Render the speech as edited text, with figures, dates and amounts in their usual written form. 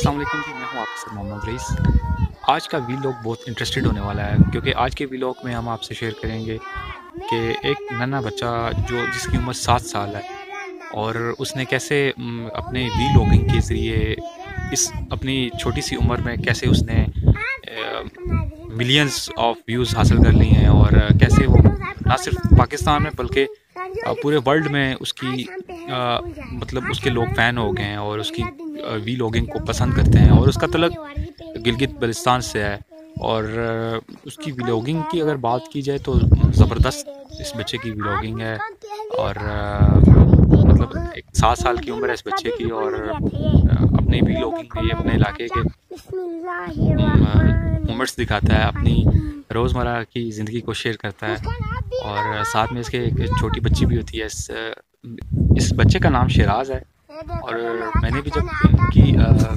अस्सलाम वालेकुम जी, मैं हूँ आपके साथ मोहम्मद रईस। आज का वीलॉग बहुत इंटरेस्टेड होने वाला है क्योंकि आज के वीलॉग में हम आपसे शेयर करेंगे कि एक नन्हा बच्चा जिसकी उम्र 7 साल है और उसने कैसे अपने वीलॉगिंग के ज़रिए इस अपनी छोटी सी उम्र में कैसे उसने मिलियंस ऑफ व्यूज़ हासिल कर लिए हैं और कैसे वो ना सिर्फ पाकिस्तान में बल्कि पूरे वर्ल्ड में उसकी मतलब उसके लोग फ़ैन हो गए हैं और उसकी वीलॉगिंग को पसंद करते हैं और उसका तलक गिलगित बल्तिस्तान से है। और उसकी व्लॉगिंग की अगर बात की जाए तो ज़बरदस्त इस बच्चे की व्लॉगिंग है। और मतलब एक 7 साल की उम्र है इस बच्चे की और अपनी व्लॉगिंग में ये अपने इलाके के मोमेंट्स दिखाता है, अपनी रोज़मर्रा की ज़िंदगी को शेयर करता है। और साथ में इसके एक छोटी बच्ची भी होती है। इस बच्चे का नाम शिराज है और मैंने भी जब इनकी